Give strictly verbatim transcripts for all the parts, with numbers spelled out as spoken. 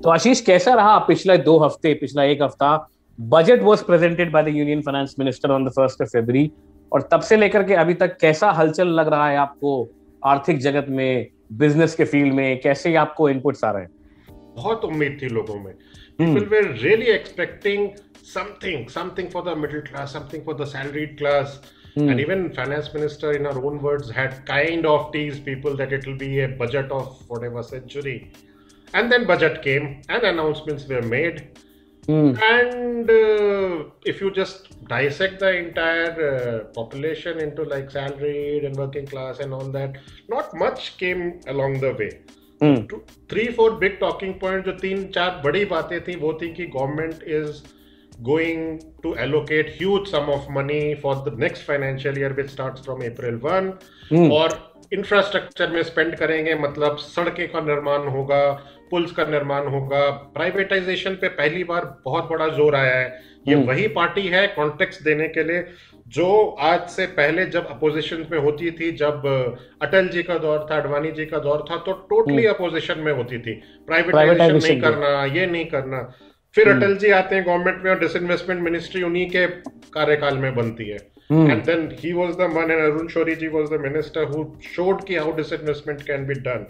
तो आशीष, कैसा रहा पिछले दो हफ्ते, पिछला एक हफ्ता? Budget was presented by the union finance minister on the first of February, और तब से लेकर के अभी तक कैसा हलचल लग रहा है आपको आर्थिक जगत में, बिजनेस के फील्ड में? कैसे आपको इनपुट्स आ रहे हैं? बहुत उम्मीद थी लोगों में. People were really expecting something, something for the middle class, something for the salaried class. Hmm. And even finance minister, in her own words, had kind of teased people that it will be a budget of whatever century. And then budget came and announcements were made. Hmm. And uh, if you just dissect the entire uh, population into like salaried and working class and all that, not much came along the way. Three four big talking point, जो तीन चार बड़ी बातें थी, वो थी कि government is going to allocate huge sum of money for the next financial year which starts from April one, और इंफ्रास्ट्रक्चर में स्पेंड करेंगे, मतलब सड़कें का निर्माण होगा, पुल्स का निर्माण होगा. प्राइवेटाइजेशन पे पहली बार बहुत बड़ा जोर आया है. ये वही पार्टी है कॉन्टेक्स्ट देने के लिए जो आज से पहले जब अपोजिशन में होती थी, जब अटल जी का दौर था, अडवाणी जी का दौर था, तो टोटली अपोजिशन में होती थी, प्राइवेटाइजेशन नहीं करना, ये नहीं करना. फिर अटल जी आते हैं गवर्नमेंट में और डिसइन्वेस्टमेंट मिनिस्ट्री उन्हीं के कार्यकाल में बनती है. And then he was the one, and Arun Shourie ji was the minister who showed कि how disinvestment can be done.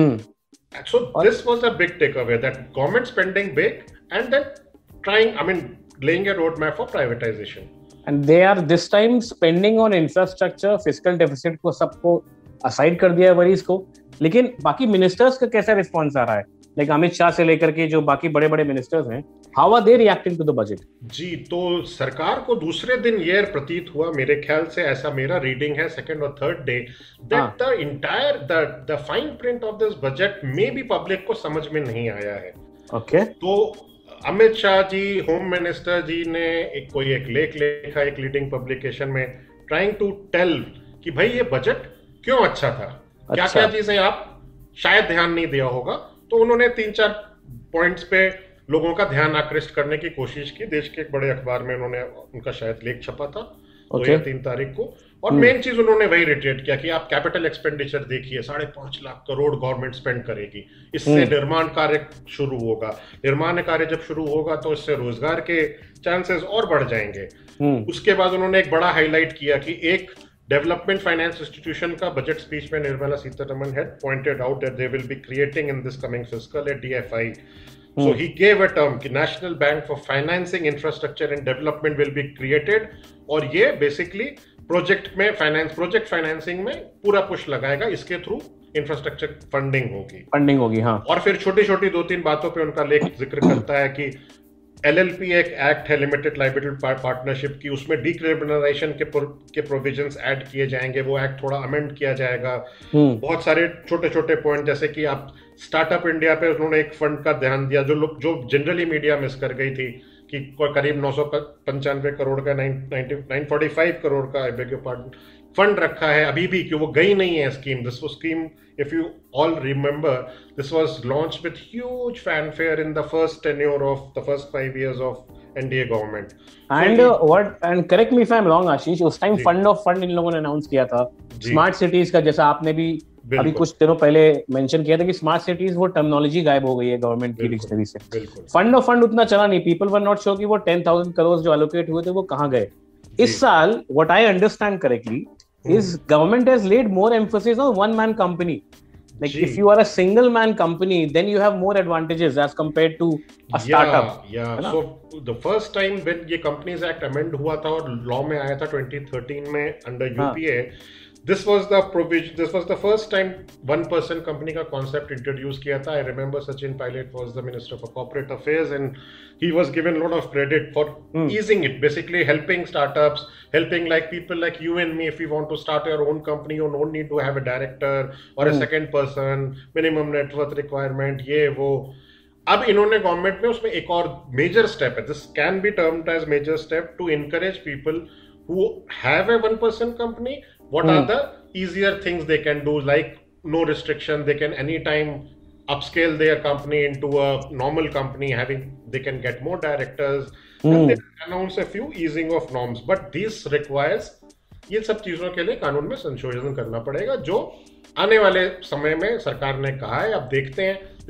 So this was a big take away, that government spending big and then trying, I mean laying a roadmap for privatization. And they are this time spending on infrastructure, fiscal deficit को सबको aside कर दिया है worries को. लेकिन बाकी ministers का कैसा रिस्पॉन्स आ रहा है? लाइक अमित शाह से लेकर के जो बाकी बड़े बड़े मिनिस्टर्स हैं, how are they reacting to the budget? जी, तो सरकार को दूसरे दिन ये प्रतीत हुआ, मेरे ख्याल से ऐसा मेरा रीडिंग है, सेकंड और third day, that the entire the the fine print of this budget में भी पब्लिक को समझ में नहीं आया है. ओके, तो अमित शाह जी, होम मिनिस्टर जी ने एक कोई एक लेख लिखा एक लीडिंग पब्लिकेशन में, ट्राइंग टू टेल कि भाई ये बजट क्यों अच्छा था, अच्छा. क्या क्या चीजें आप शायद ध्यान नहीं दिया होगा. तो उन्होंने तीन चार पॉइंट्स पे लोगों का ध्यान आकृष्ट करने की कोशिश की. देश के एक बड़े अखबार में उन्होंने, उनका शायद लेख छपा था दो या तीन तारीख को, और मेन चीज उन्होंने वही रिट्रेट किया कि आप कैपिटल एक्सपेंडिचर देखिए, साढ़े पांच लाख करोड़ गवर्नमेंट स्पेंड करेगी, इससे निर्माण कार्य शुरू होगा. निर्माण कार्य जब शुरू होगा तो इससे रोजगार के चांसेस और बढ़ जाएंगे. उसके बाद उन्होंने एक बड़ा हाईलाइट किया कि एक डेवलपमेंट फाइनेंस इंस्टीट्यूशन का बजट स्पीच में Nirmala Sitharaman had pointed out that they will be creating in this coming fiscal a DFI. So he gave a term कि National Bank for Financing Infrastructure and Development will be created, और ये basically project में finance project financing में पूरा push लगाएगा, इसके through infrastructure funding होगी funding होगी हाँ. और फिर छोटी छोटी दो तीन बातों पे उनका लेख जिक्र करता है कि एलएलपी एक एक्ट है, लिमिटेड लाइबिलिटी पार्टनरशिप की, उसमें डीक्रिमिनलाइजेशन के के प्रोविजंस ऐड किए जाएंगे, वो एक्ट थोड़ा अमेंड किया जाएगा. बहुत सारे छोटे छोटे पॉइंट, जैसे कि आप स्टार्टअप इंडिया पे उन्होंने एक फंड का ध्यान दिया जो लोग जो जनरली मीडिया मिस कर गई थी, कि करीब नौ सौ पंचानवे करोड़ का नाइन फोर्टी फाइव करोड़ का I beg your pardon fund रखा है अभी भी, कि वो गई नहीं है scheme. This was scheme, if you all remember, this was launched with huge fanfare in the first tenure of the first five years of NDA government. And what, and correct me if I am wrong Ashish, उस time fund of fund इन लोगों ने announce किया था smart cities का, जैसा आपने भी अभी कुछ दिनों पहले मेंशन किया था कि स्मार्ट सिटीज, वो टर्मिनोलॉजी गायब हो गई है गवर्नमेंट की डिक्शनरी से. फंड ऑफ फंड उतना चला नहीं, पीपल वर नॉट श्योर कि वो टेन थाउजेंड करोड़ जो एलोकेट हुए थे वो कहां गए. इस साल what I understand correctly is government has laid more emphasis on one man company. Like Gee. if you are a single man company, then you have more advantages as compared to a startup. Yeah, yeah. So the first time when ये Companies Act amend हुआ था और law में आया था twenty thirteen में under U P A, this was the provision, this was the first time one person company का concept introduce किया था. I remember Sachin Pilot was the Minister for Corporate Affairs and he was given a lot of credit for hmm. easing it, basically helping startups, helping like people like you and me, if we want to start our own company, you don't need to have a director or hmm. a second person, minimum net worth requirement, ये वो. अब इन्होंने government में उसमें एक और major step है, this can be termed as major step to encourage people who have a one person company. What hmm. are the easier things they can do, like no restriction, they can anytime upscale their company into a normal company, having they can get more directors hmm. and they announce a few easing of norms, but this requires, ये सब चीजों के लिए कानून में संशोधन करना पड़ेगा, जो आने वाले समय में सरकार ने कहा है. अब देखते हैं. देखिए,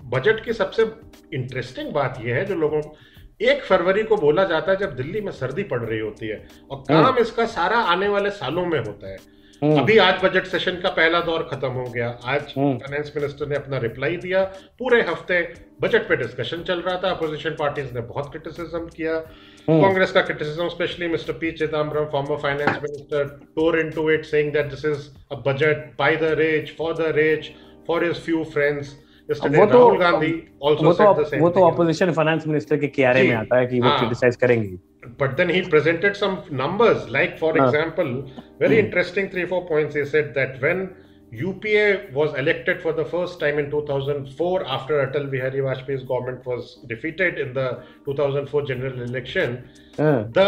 बजट की सबसे इंटरेस्टिंग बात यह है जो लोगों एक फरवरी को बोला जाता है जब दिल्ली में सर्दी पड़ रही होती है और काम इसका सारा आने वाले सालों में होता है। अभी आज बजट सेशन का पहला दौर खत्म हो गया, आज फाइनेंस मिनिस्टर ने अपना रिप्लाई दिया, पूरे हफ्ते बजट पे डिस्कशन चल रहा था, अपोजिशन पार्टीज ने बहुत क्रिटिसिज्म किया, कांग्रेस का criticism specially mister P Chidambaram former finance minister tore into it saying that this is a budget by the rich for the rich for his few credits. वो तो गांधी also वो तो वो तो ऑपोजिशन फाइनेंस मिनिस्टर के कियारे में आता है कि वो क्रिटिसाइज करेंगे। But then he presented some numbers, like for uh, example, very hmm. interesting three four points. He said that when U P A was elected for the first time in two thousand four, after Atal Bihari Vajpayee's government was defeated in the two thousand four general election, uh. the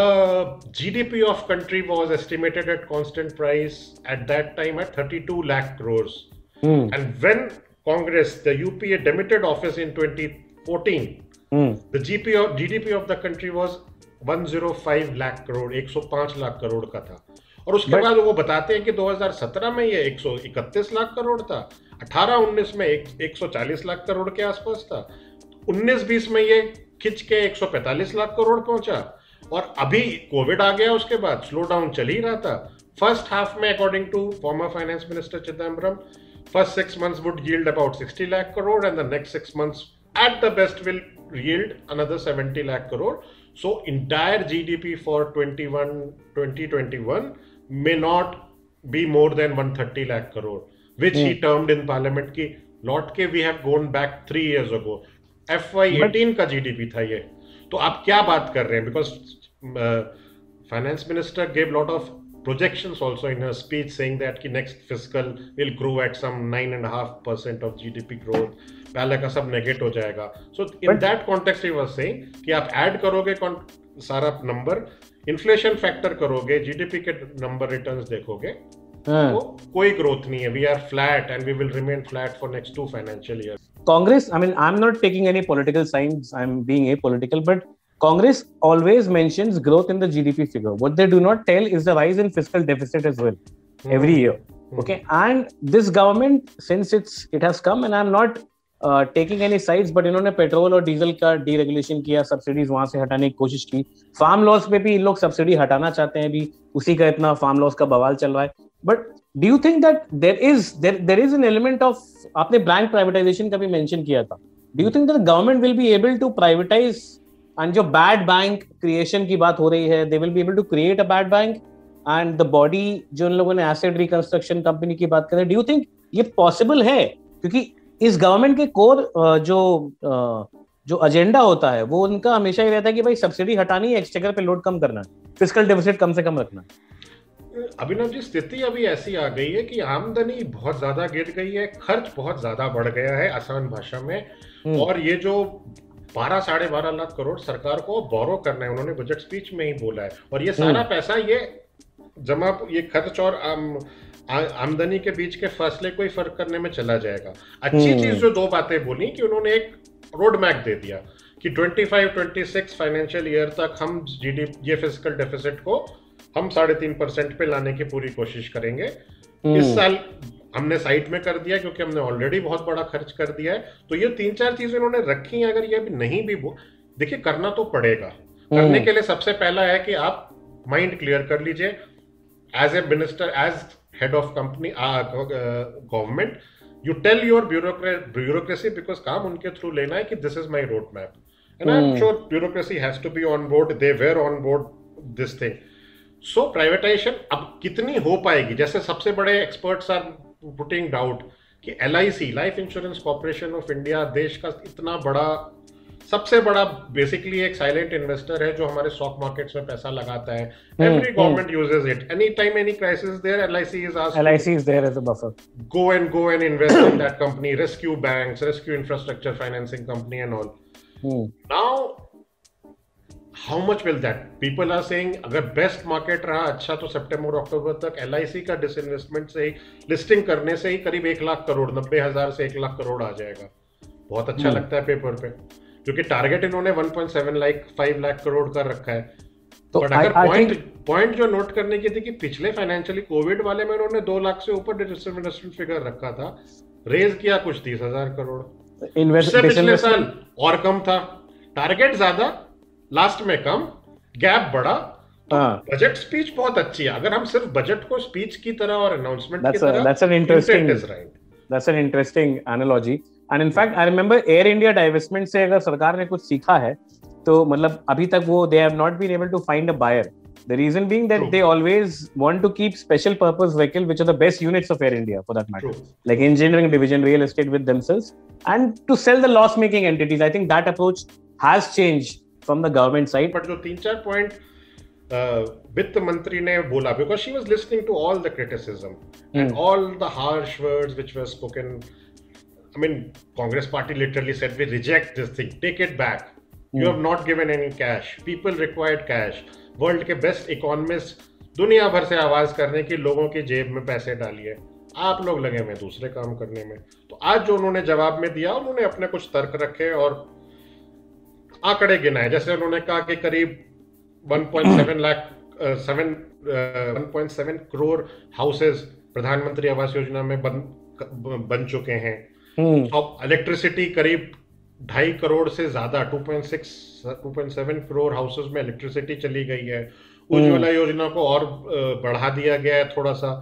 G D P of country was estimated at constant price at that time at thirty-two lakh crores. Hmm. And when Congress, the U P A demitted office in twenty fourteen, hmm. the G D P of, G D P of the country was one hundred five lakh crore, एक सौ पाँच लाख करोड़ का था। और उसके But, बाद वो बताते हैं कि दो हज़ार सत्रह में ये एक सौ इकतीस लाख करोड़ था, अठारह उन्नीस में एक, एक सौ चालीस लाख करोड़ के आसपास था, उन्नीस बीस में ये खिंच के एक सौ पैंतालीस लाख करोड़ पहुंचा और अभी कोविड आ गया, उसके बाद स्लो डाउन चल ही रहा था। फर्स्ट हाफ में according to former finance minister Chidambaram, first six months would yield about sixty lakh crore and the next six months at the best will yield another seventy lakh crore. So entire G D P for twenty-one twenty twenty-one may not be more than one hundred thirty lakh crore, which hmm. he termed in parliament ki लौट के we have gone back three years ago. F Y eighteen का G D P था ये। तो आप क्या बात कर रहे हैं? Because uh, finance minister gave lot of projections also in her speech saying that कि next fiscal will grow at some nine and a half percent of G D P growth, पहले का सब नेगेट हो जाएगा। So in But, that context he was saying कि आप add करोगे सारा नंबर, इन्फ्लेशन फैक्टर करोगे, जीडीपी के नंबर रिटर्न्स देखोगे, तो कोई ग्रोथ नहीं है। We are flat and we will remain flat for next two financial years. Congress, I mean, I'm not taking any political sides, I'm being apolitical, but Congress always mentions growth in the G D P figure. What they do not tell is the rise in fiscal deficit as well, mm. every year. Mm. Okay, and this government, since it's it has come, and I'm not uh, taking any sides, but इन्होंने petrol और diesel का deregulation किया, subsidies वहां से हटाने की कोशिश की, फार्म लॉस पे भी इन लोग सब्सिडी हटाना चाहते हैं, भी उसी का इतना फार्म लॉस का बवाल चल रहा है। But do you think that there is there there is an element of, आपने बैंक प्राइवेटाइजेशन का भी मेंशन किया था, do you think that the government will be able to privatize and जो बैड बैंक क्रिएशन की बात हो रही है, they will be able to create a bad bank and the body जो इन लोगों ने एसेट रिकंस्ट्रक्शन कंपनी की बात कर रहे हैं, do you think ये पॉसिबल है? क्योंकि इस गवर्नमेंट के कोर जो जो एजेंडा होता है वो उनका हमेशा ही रहता है कि भाई सब्सिडी हटानी है, एक्सचेकर पे लोड कम करना है, फिस्कल डेफिसिट कम से कम रखना। अभिनव जी, स्थिति अभी ऐसी आ गई है कि आमदनी बहुत ज्यादा गिर गई है, खर्च बहुत ज्यादा बढ़ गया है आसान भाषा में, और ये जो बारह साढ़े बारह लाख करोड़ सरकार को बोरो करना है, उन्होंने बजट स्पीच में ही बोला है, और ये सारा पैसा ये जमा ये खर्च और आम, आ, आमदनी के बीच के फासले को ही फर्क करने में चला जाएगा। अच्छी चीज जो दो बातें बोली कि उन्होंने एक रोड मैप दे दिया कि पच्चीस छब्बीस फाइनेंशियल ईयर तक हम जीडीपी ये फिस्कल डेफिसिट को हम साढ़े तीन परसेंट पे लाने की पूरी कोशिश करेंगे। इस साल हमने साइड में कर दिया क्योंकि हमने ऑलरेडी बहुत बड़ा खर्च कर दिया है। तो ये तीन चार चीजें उन्होंने रखी हैं, अगर ये भी नहीं भी देखिए करना तो पड़ेगा। करने के लिए सबसे पहला है कि आप माइंड क्लियर कर लीजिए as a minister, as head of company government, you tell your bureaucracy, because काम उनके थ्रू लेना है कि this is my road map, and I am sure bureaucracy has to be on board, they were on board this thing. So privatization अब कितनी हो पाएगी, जैसे सबसे बड़े एक्सपर्ट्स आर पुटिंग डाउट कि L I C, life insurance corporation of India, देश का इतना बड़ा, सबसे बड़ा बेसिकली एक साइलेंट इन्वेस्टर है जो हमारे स्टॉक मार्केट्स में पैसा लगाता है। Every government uses it, any time any crisis there, L I C is asked, L I C is there as a buffer, go and go and invest in that company, rescue banks, rescue infrastructure financing company and all. Now how much will that, people are saying अगर best market रहा अच्छा तो सितंबर अक्टूबर तक L I सी का disinvestment से ही, listing करने से ही करीब एक लाख करोड़, नब्बे हजार से एक लाख करोड़ आ जाएगा। बहुत अच्छा लगता है पेपर पे, क्योंकि टारगेट इन्होंने one point seven lakh five lakh crore का रखा है। तो बट अगर पॉइंट पॉइंट जो नोट करने की थी कि पिछले फाइनेंशियली कोविड वाले में उन्होंने दो लाख से ऊपर डिसइन्वेस्टमेंट फिगर रखा था, रेज किया कुछ तीस हजार करोड़, इससे पिछले साल और कम था, टारगेट ज्यादा, लास्ट में कम, गैप बढ़ा। तो बजट स्पीच बहुत अच्छी है। अगर हम सिर्फ बजट को स्पीच की तरह और अनाउंसमेंट की तरह, that's an interesting that's an interesting analogy and in fact I remember Air India divestment से अगर सरकार ने कुछ सीखा है तो मतलब अभी तक वो they have not been able to find a buyer. The reason being that True. they always want to keep special purpose vehicle which are the best units of Air India for that matter. True. Like engineering division, real estate with themselves, and to sell the loss making entities. I think that approach has changed from the government side. But जो तीन चार point वित्त मंत्री ने बोला, because she was listening to all the criticism mm. and all the harsh words which were spoken. I mean, Congress party literally said, we reject this thing, take it back. Mm. You have not given any cash. People required cash. World के best economist दुनिया भर से आवाज करने की लोगों की जेब में पैसे डालिए, आप लोग लगे हुए दूसरे काम करने में। तो आज जो उन्होंने जवाब में दिया, उन्होंने अपने कुछ तर्क रखे और आंकड़े गिनाए। जैसे उन्होंने कहा कि करीब one point seven lakh seven one point seven crore houses Pradhan Mantri Awas योजना में बन बन चुके हैं। अब इलेक्ट्रिसिटी करीब ढाई करोड़ से ज्यादा two point six two point seven crore houses में इलेक्ट्रिसिटी चली गई है। उज्ज्वला योजना को और बढ़ा दिया गया है, थोड़ा सा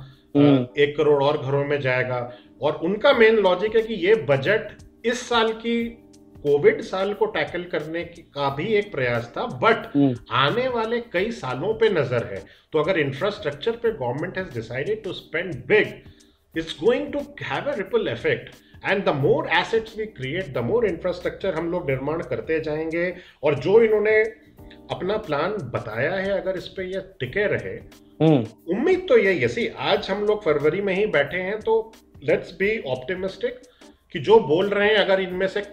एक करोड़ और घरों में जाएगा। और उनका मेन लॉजिक है कि ये बजट इस साल की कोविड साल को टैकल करने का भी एक प्रयास था, बट आने वाले कई सालों पे नजर है। तो अगर इंफ्रास्ट्रक्चर पे government has decided to spend big, it's going to have a ripple effect. And the more assets we create, the more infrastructure हम लोग निर्माण करते जाएंगे। और जो इन्होंने अपना प्लान बताया है, अगर इस पे ये टिके रहे, उम्मीद तो यही है। सी आज हम लोग फरवरी में ही बैठे हैं, तो लेट्स बी ऑप्टिमिस्टिक कि जो बोल रहे हैं, अगर इनमें से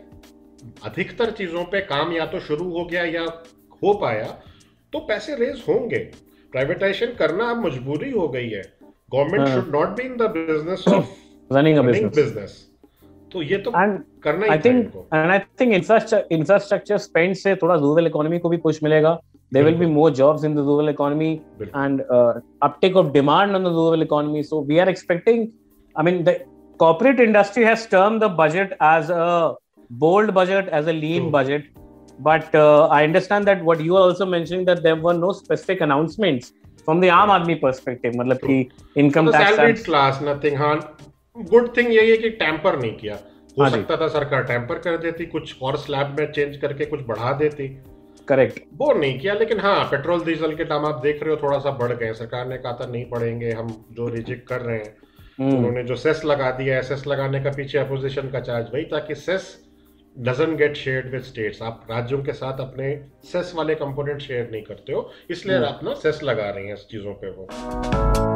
अधिकतर चीजों पे काम या तो शुरू हो गया या हो पाया, तो पैसे रेज होंगे। प्राइवेटाइजेशन करना अब मजबूरी हो गई है। Government should not be in the business of running a business. तो ये तो and करना ही I think, and I think infrastructure infrastructure spend से थोड़ा रूरल इकोनॉमी को भी पुश मिलेगा। There will be more jobs in the rural economy and uh, uptake of demand on the rural economy. So we are expecting, I mean, the corporate industry has termed the budget as a bold budget, as a lean True. budget. But uh, I understand that what you are also mentioning, that there were no specific announcements from the Aam Aadmi perspective. मतलब कि income tax, salaried class, nothing. हाँ, good thing यही है कि tamper नहीं किया। हो सकता था सरकार टैंपर कर देती, कुछ और स्लैब में चेंज करके कुछ बढ़ा देती। करेक्ट, वो नहीं किया। लेकिन हाँ, पेट्रोल डीजल के दाम आप देख रहे हो थोड़ा सा बढ़ गए। सरकार ने कहा था नहीं बढ़ेंगे, हम जो रिजेक्ट कर रहे हैं। उन्होंने जो सेस लगा दिया है, सेस लगाने का पीछे अपोजिशन का चार्ज वही था कि cess doesn't get shared with states. आप राज्यों के साथ अपने सेस वाले कंपोनेंट शेयर नहीं करते हो, इसलिए अपना सेस लगा रही हैं इस चीजों पे वो।